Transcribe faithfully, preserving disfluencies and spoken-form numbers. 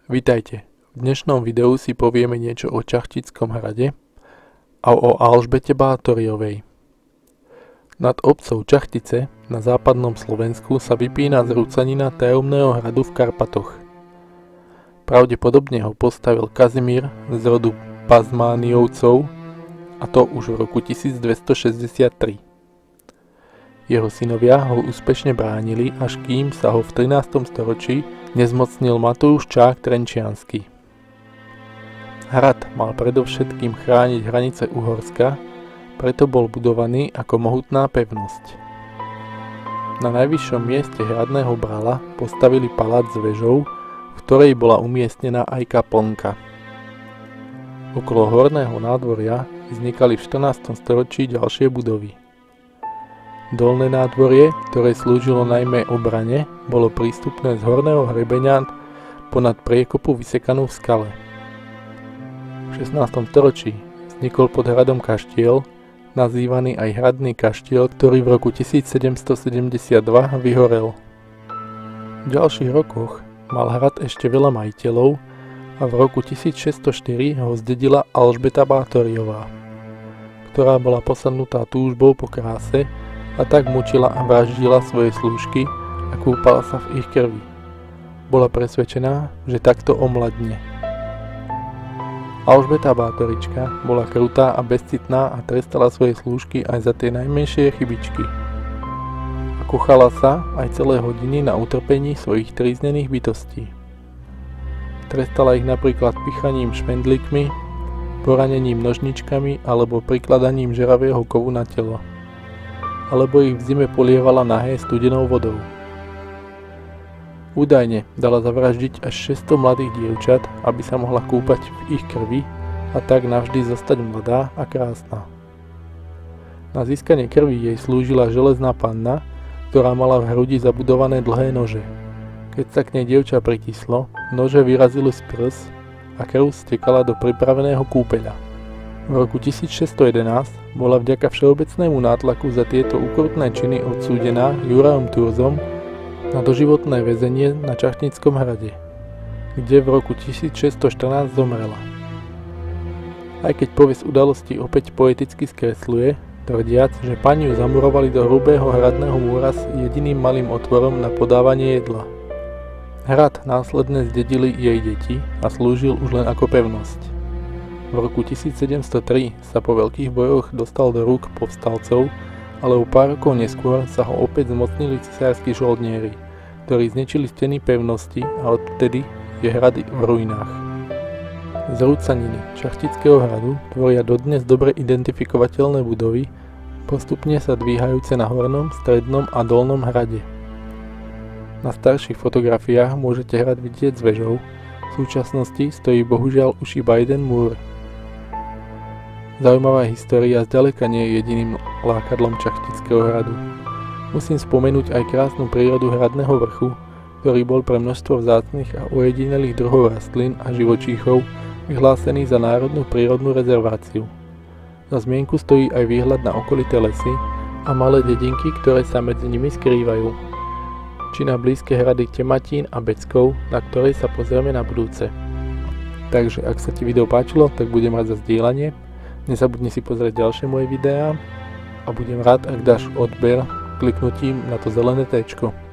Vitajte. V dnešnom videu si povieme niečo o Čachtickom hrade a o Alžbete Báthoriovej. Nad obcov Čachtice na západnom Slovensku sa vypína zrúcanina tajomného hradu v Karpatoch. Pravdepodobne ho postavil Kazimír z rodu Pazmániovcov, a to už v roku tisícdvestošesťdesiattri. Jeho synovia ho úspešne bránili, až kým sa ho v trinástom storočí nezmocnil Matúš Čák Trenčiansky. Hrad mal predovšetkým chrániť hranice Uhorska, preto bol budovaný ako mohutná pevnosť. Na najvyššom mieste hradného brala postavili palác s vežou, v ktorej bola umiestnená aj kaplnka. Okolo horného nádvoria vznikali v štrnástom storočí ďalšie budovy. Dolné nádvorie, ktoré slúžilo najmä obrane, bolo prístupné z horného hrebenia ponad priekopu vysekanú v skale. V šestnástom storočí vznikol pod hradom kaštiel, nazývaný aj hradný kaštiel, ktorý v roku tisícsedemstosedemdesiatdva vyhorel. V ďalších rokoch mal hrad ešte veľa majiteľov a v roku tisícšesťstoštyri ho zdedila Alžbeta Báthoriová, ktorá bola posadnutá túžbou po kráse a tak mučila a vraždila svoje slúžky a kúpala sa v ich krvi. Bola presvedčená, že takto omladne. Alžbeta Báthorička bola krutá a bezcitná a trestala svoje slúžky aj za tie najmenšie chybičky. A kuchala sa aj celé hodiny na utrpení svojich tríznených bytostí. Trestala ich napríklad pichaním špendlíkmi, poranením nožničkami alebo prikladaním žeravého kovu na telo, alebo ich v zime polievala nahé studenou vodou. Údajne dala zavraždiť až šesťsto mladých dievčat, aby sa mohla kúpať v ich krvi a tak navždy zostať mladá a krásna. Na získanie krvi jej slúžila železná panna, ktorá mala v hrudi zabudované dlhé nože. Keď sa k nej dievča pritislo, nože vyrazili z prs a krv stekala do pripraveného kúpeľa. V roku tisícšesťstojedenásť bola vďaka všeobecnému nátlaku za tieto ukrutné činy odsúdená Jurajom Turzom na doživotné väzenie na Čachtickom hrade, kde v roku tisícšesťstoštrnásť zomrela. Aj keď povesť udalosti opäť poeticky skresľuje, tvrdiac, že pani ju zamurovali do hrubého hradného múra s jediným malým otvorom na podávanie jedla. Hrad následne zdedili jej deti a slúžil už len ako pevnosť. V roku tisícsedemstotri sa po veľkých bojoch dostal do rúk povstalcov, ale o pár rokov neskôr sa ho opäť zmocnili cisársky žoldnieri, ktorí znečili steny pevnosti a odtedy je hrad v ruinách. Zrúcaniny Čachtického hradu tvoria dodnes dobre identifikovateľné budovy, postupne sa dvíhajúce na hornom, strednom a dolnom hrade. Na starších fotografiách môžete hrad vidieť s vežou, v súčasnosti stojí bohužiaľ už iba jeden múr. Zaujímavá história zďaleka nie je jediným lákadlom Čachtického hradu. Musím spomenúť aj krásnu prírodu hradného vrchu, ktorý bol pre množstvo vzácnych a ojedinelých druhov rastlín a živočíchov vyhlásený za národnú prírodnú rezerváciu. Za zmienku stojí aj výhľad na okolité lesy a malé dedinky, ktoré sa medzi nimi skrývajú, či na blízke hrady Tematín a Beckov, na ktorej sa pozrieme na budúce. Takže ak sa ti video páčilo, tak budem rád za zdieľanie. Nezabudni si pozrieť ďalšie moje videá a budem rád, ak dáš odber kliknutím na to zelené téčko.